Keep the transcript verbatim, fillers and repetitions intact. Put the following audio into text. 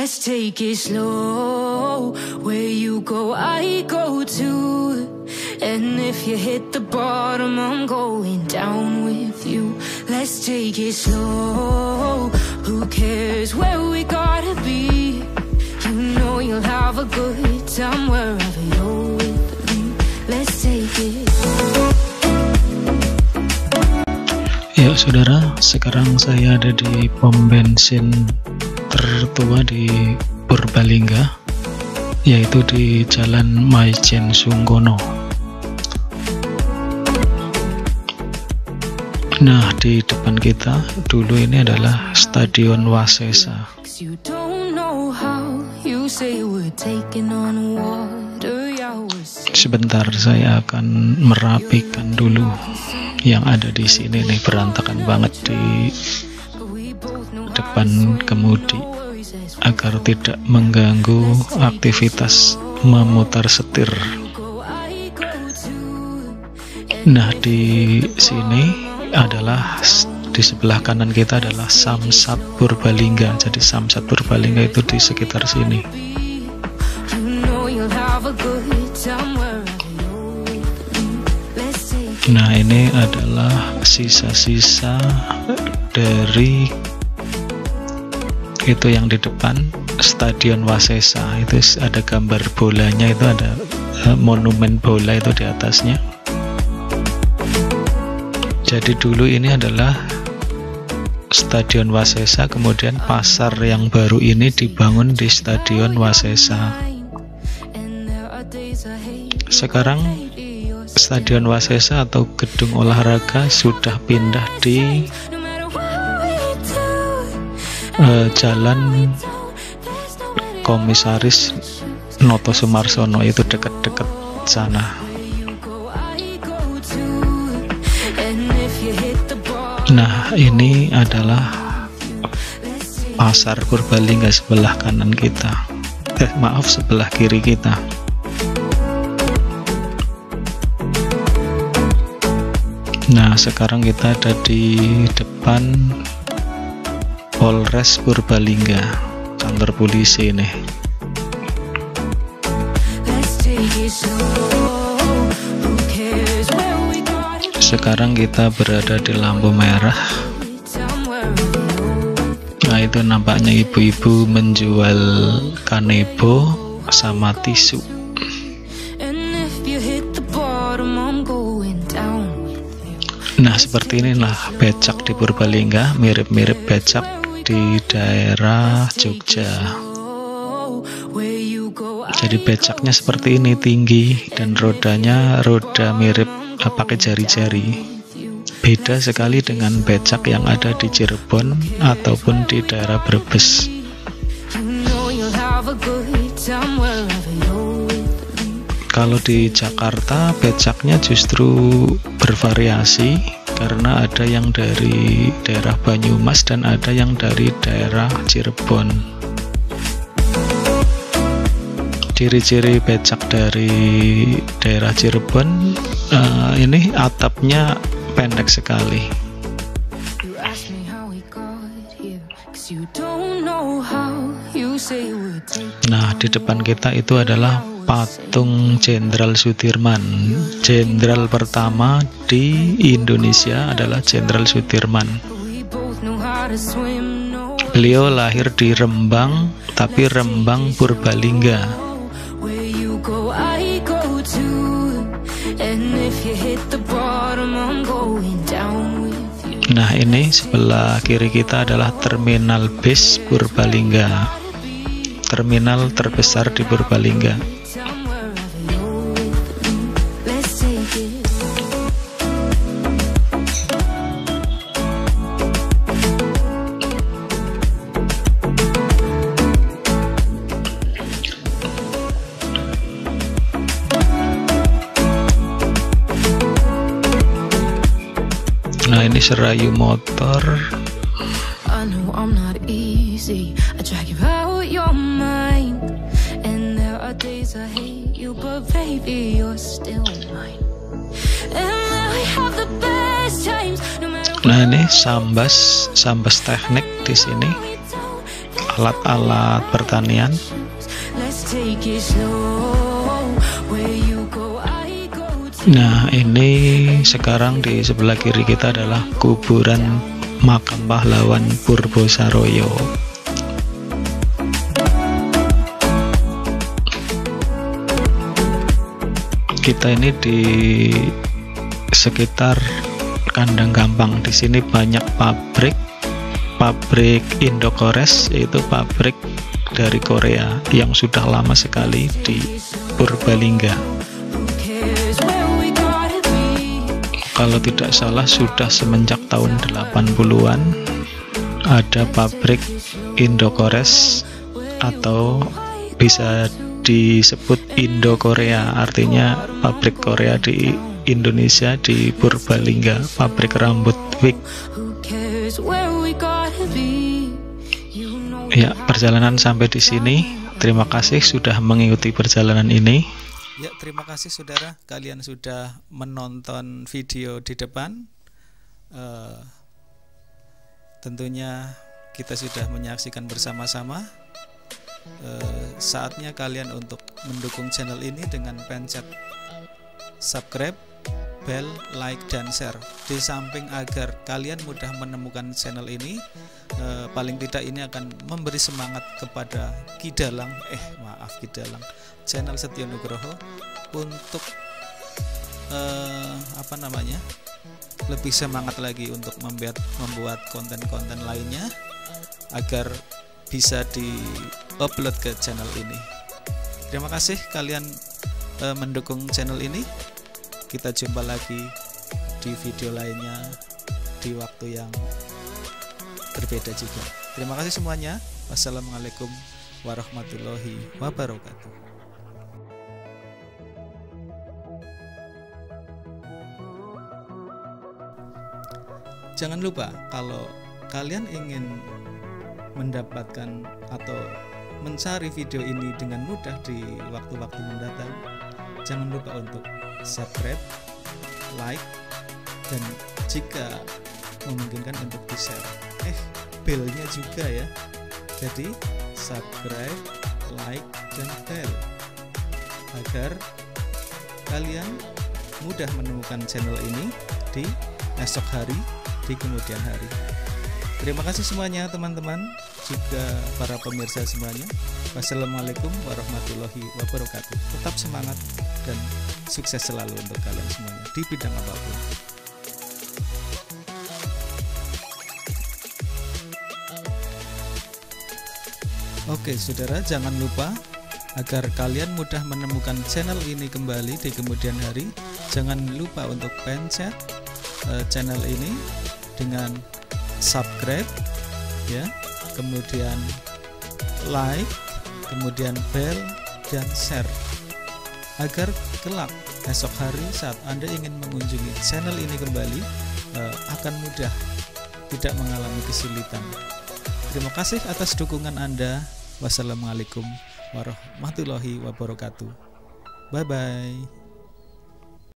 Let's take it slow. Where you go, I go too. And if you hit the bottom, I'm going down with you. Let's take it slow. Who cares where we gotta be? You know you'll have a good time wherever you're with me. Let's take it. Ya saudara, sekarang saya ada di pom bensin tertua di Purbalingga, yaitu di Jalan Maijen Sungkono. Nah, di depan kita dulu ini adalah Stadion Wasesa. Sebentar, saya akan merapikan dulu yang ada di sini nih, berantakan banget di depan kemudi agar tidak mengganggu aktivitas memutar setir. Nah, di sini adalah di sebelah kanan kita adalah Samsat Purbalingga. Jadi Samsat Purbalingga itu di sekitar sini. Nah, ini adalah sisa-sisa dari itu yang di depan Stadion Wasesa. Itu ada gambar bolanya, itu ada uh, monumen bola itu di atasnya. Jadi dulu ini adalah Stadion Wasesa, kemudian pasar yang baru ini dibangun di Stadion Wasesa. Sekarang Stadion Wasesa atau gedung olahraga sudah pindah di uh, Jalan Komisaris Noto Sumarsono, itu dekat-dekat sana. Nah, ini adalah pasar Purbalingga sebelah kanan kita. Eh, maaf, sebelah kiri kita. Nah, sekarang kita ada di depan Polres Purbalingga, kantor polisi ini. Sekarang kita berada di lampu merah. Nah, itu nampaknya ibu-ibu menjual kanebo sama tisu. Nah, seperti inilah becak di Purbalingga, mirip-mirip becak di daerah Jogja. Jadi becaknya seperti ini, tinggi, dan rodanya roda mirip pakai jari-jari. Beda sekali dengan becak yang ada di Cirebon ataupun di daerah Brebes. Kalau di Jakarta becaknya justru bervariasi, karena ada yang dari daerah Banyumas dan ada yang dari daerah Cirebon. Ciri-ciri becak dari daerah Cirebon, uh, ini atapnya pendek sekali. Nah, di depan kita itu adalah patung Jenderal Sudirman. Jenderal pertama di Indonesia adalah Jenderal Sudirman. Beliau lahir di Rembang, tapi Rembang Purbalingga. Nah, ini sebelah kiri kita adalah Terminal Bis Purbalingga, terminal terbesar di Purbalingga. Nah, ini Serayu Motor. Nah, ini Sambas, Sambas Teknik di sini. alat-alat pertanian. Nah, ini sekarang di sebelah kiri kita adalah kuburan makam pahlawan Purbosaroyo. Kita ini di sekitar Kandang Gampang. Di sini banyak pabrik, pabrik Indokores, yaitu pabrik dari Korea yang sudah lama sekali di Purbalingga. Kalau tidak salah sudah semenjak tahun delapan puluhan ada pabrik Indokores, atau bisa disebut Indo-Korea, artinya pabrik Korea di Indonesia di Purbalingga, pabrik rambut wig. Ya, perjalanan sampai di sini. Terima kasih sudah mengikuti perjalanan ini. Ya, terima kasih saudara, kalian sudah menonton video di depan. Uh, tentunya kita sudah menyaksikan bersama-sama. Uh, saatnya kalian untuk mendukung channel ini dengan pencet subscribe, bell, like, dan share. Di samping agar kalian mudah menemukan channel ini, uh, paling tidak ini akan memberi semangat kepada Kidalang, eh maaf Kidalang, channel Setyo Nugroho untuk uh, apa namanya lebih semangat lagi untuk membuat membuat konten-konten lainnya agar bisa di-upload ke channel ini. Terima kasih kalian uh, mendukung channel ini. Kita jumpa lagi di video lainnya di waktu yang berbeda juga. Terima kasih semuanya. Wassalamualaikum warahmatullahi wabarakatuh. Jangan lupa, kalau kalian ingin mendapatkan atau mencari video ini dengan mudah di waktu-waktu mendatang, jangan lupa untuk subscribe, like, dan jika memungkinkan untuk di-share. Eh, bell-nya juga ya. Jadi subscribe, like, dan bell agar kalian mudah menemukan channel ini di esok hari, di kemudian hari. Terima kasih semuanya teman-teman, juga para pemirsa semuanya. Wassalamualaikum warahmatullahi wabarakatuh. Tetap semangat dan sukses selalu untuk kalian semuanya di bidang apapun. Oke saudara, jangan lupa agar kalian mudah menemukan channel ini kembali di kemudian hari, jangan lupa untuk pencet uh, channel ini dengan subscribe ya, kemudian like, kemudian bell, dan share agar kelak esok hari saat Anda ingin mengunjungi channel ini kembali uh, akan mudah, tidak mengalami kesulitan. Terima kasih atas dukungan Anda. Wassalamualaikum warahmatullahi wabarakatuh. Bye bye.